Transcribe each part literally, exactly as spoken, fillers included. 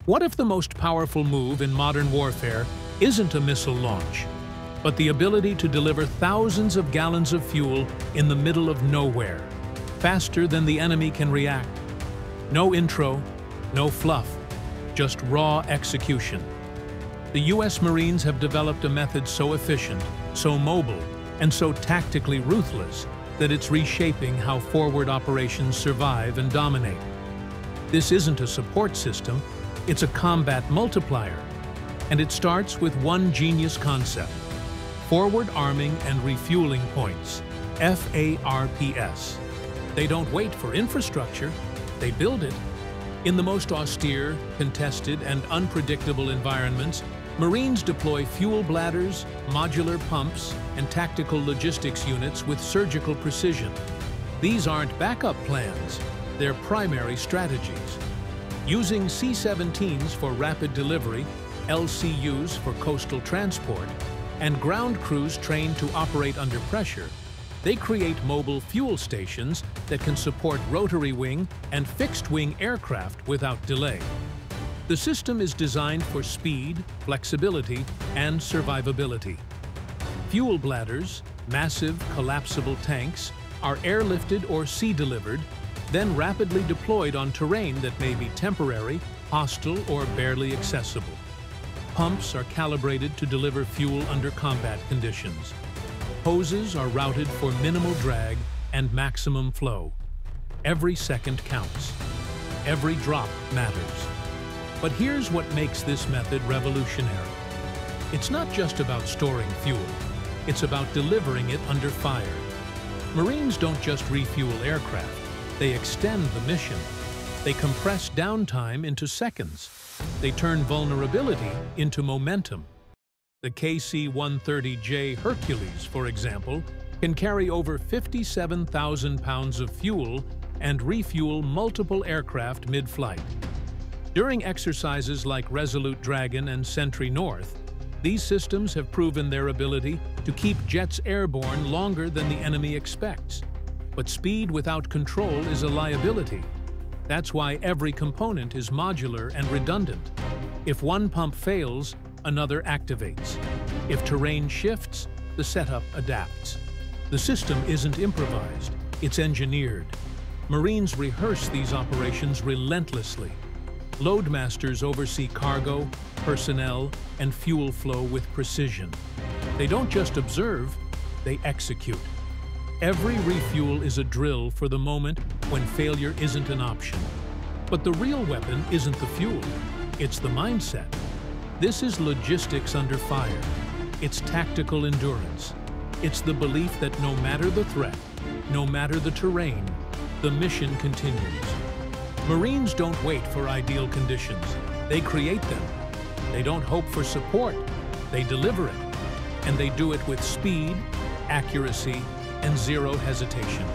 What if the most powerful move in modern warfare isn't a missile launch, but the ability to deliver thousands of gallons of fuel in the middle of nowhere, faster than the enemy can react? No intro, no fluff, just raw execution. The U S Marines have developed a method so efficient, so mobile, and so tactically ruthless that it's reshaping how forward operations survive and dominate. This isn't a support system, it's a combat multiplier. And it starts with one genius concept: forward arming and refueling points, F A R P S. They don't wait for infrastructure, they build it. In the most austere, contested, and unpredictable environments, Marines deploy fuel bladders, modular pumps, and tactical logistics units with surgical precision. These aren't backup plans, they're primary strategies. Using C seventeens for rapid delivery, L C Us for coastal transport, and ground crews trained to operate under pressure, they create mobile fuel stations that can support rotary wing and fixed-wing aircraft without delay. The system is designed for speed, flexibility, and survivability. Fuel bladders, massive collapsible tanks, are airlifted or sea-delivered, then rapidly deployed on terrain that may be temporary, hostile, or barely accessible. Pumps are calibrated to deliver fuel under combat conditions. Hoses are routed for minimal drag and maximum flow. Every second counts. Every drop matters. But here's what makes this method revolutionary. It's not just about storing fuel, it's about delivering it under fire. Marines don't just refuel aircraft, they extend the mission. They compress downtime into seconds. They turn vulnerability into momentum. The K C one thirty J Hercules, for example, can carry over fifty-seven thousand pounds of fuel and refuel multiple aircraft mid-flight. During exercises like Resolute Dragon and Sentry North, these systems have proven their ability to keep jets airborne longer than the enemy expects. But speed without control is a liability. That's why every component is modular and redundant. If one pump fails, another activates. If terrain shifts, the setup adapts. The system isn't improvised, it's engineered. Marines rehearse these operations relentlessly. Loadmasters oversee cargo, personnel, and fuel flow with precision. They don't just observe, they execute. Every refuel is a drill for the moment when failure isn't an option. But the real weapon isn't the fuel, it's the mindset. This is logistics under fire. It's tactical endurance. It's the belief that no matter the threat, no matter the terrain, the mission continues. Marines don't wait for ideal conditions. They create them. They don't hope for support. They deliver it. And they do it with speed, accuracy, and zero hesitation.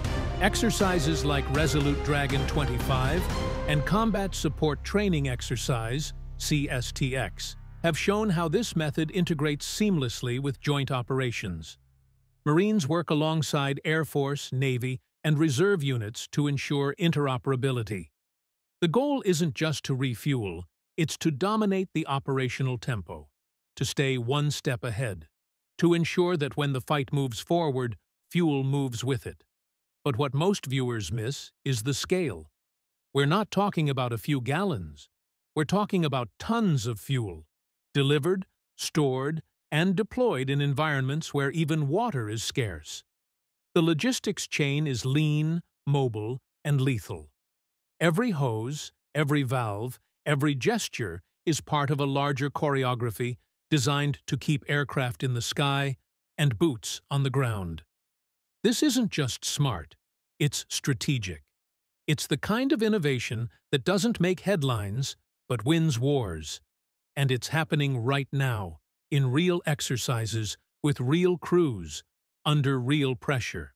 Exercises like Resolute Dragon twenty-five and Combat Support Training Exercise, C S T X, have shown how this method integrates seamlessly with joint operations. Marines work alongside Air Force, Navy, and reserve units to ensure interoperability. The goal isn't just to refuel, it's to dominate the operational tempo, to stay one step ahead, to ensure that when the fight moves forward, fuel moves with it. But what most viewers miss is the scale. We're not talking about a few gallons. We're talking about tons of fuel, delivered, stored, and deployed in environments where even water is scarce. The logistics chain is lean, mobile, and lethal. Every hose, every valve, every gesture is part of a larger choreography designed to keep aircraft in the sky and boots on the ground. This isn't just smart, it's strategic. It's the kind of innovation that doesn't make headlines, but wins wars. And it's happening right now, in real exercises, with real crews, under real pressure.